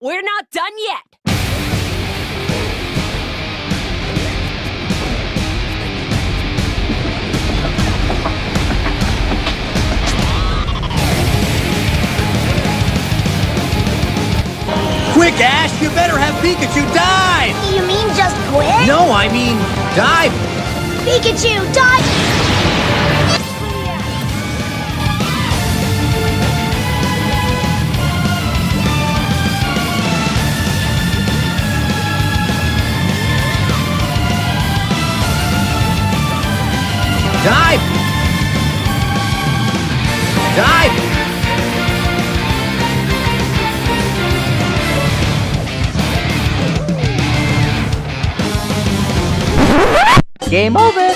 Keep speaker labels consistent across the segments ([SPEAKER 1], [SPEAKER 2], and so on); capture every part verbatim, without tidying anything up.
[SPEAKER 1] We're not done yet!
[SPEAKER 2] Quick, Ash! You better have Pikachu dive!
[SPEAKER 3] You mean just quit?
[SPEAKER 2] No, I mean dive!
[SPEAKER 3] Pikachu, dive!
[SPEAKER 2] Dive! Dive! Game over!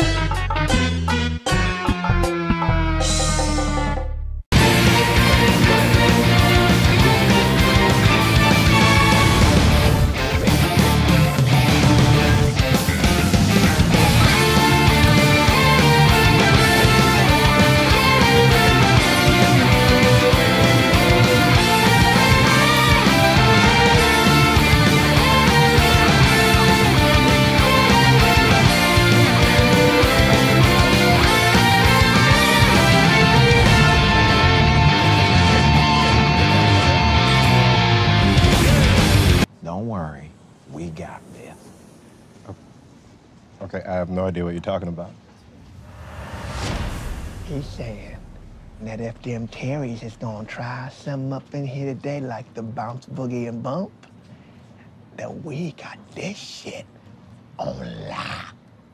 [SPEAKER 4] Okay, I have no idea what you're talking about.
[SPEAKER 5] He's saying that if them Terrys is gonna try something up in here today like the bounce, boogie, and bump, that we got this shit on lock.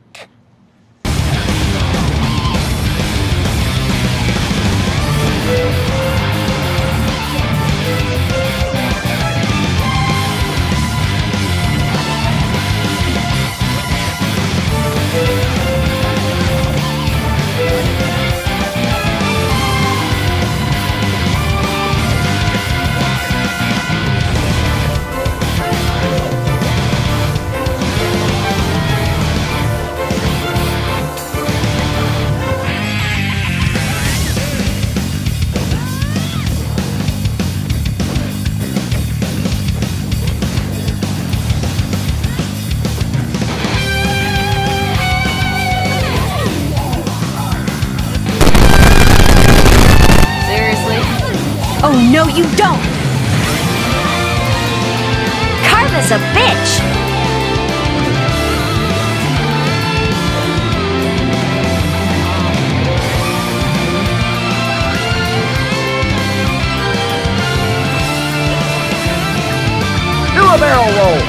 [SPEAKER 1] Oh, no, you don't!
[SPEAKER 3] Carva's a bitch!
[SPEAKER 2] Do a barrel roll!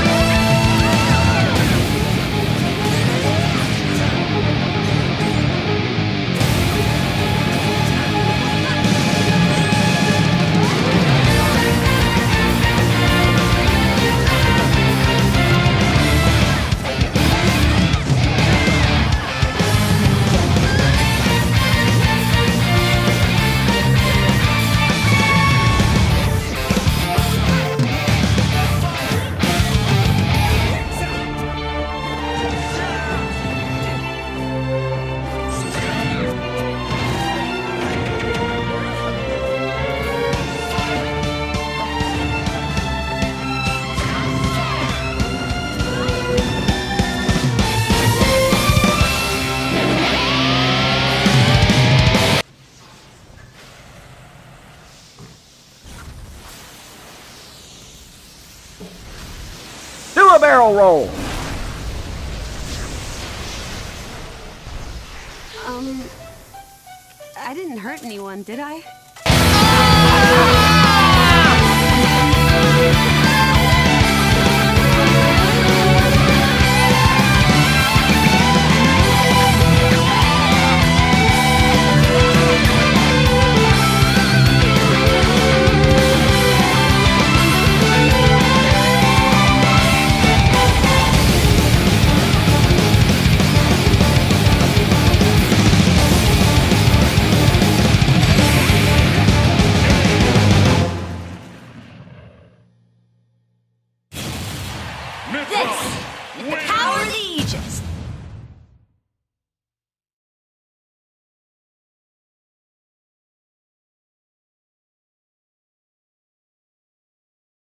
[SPEAKER 2] Do a barrel roll!
[SPEAKER 1] Um... I didn't hurt anyone, did I?
[SPEAKER 3] This is the power of the Aegis!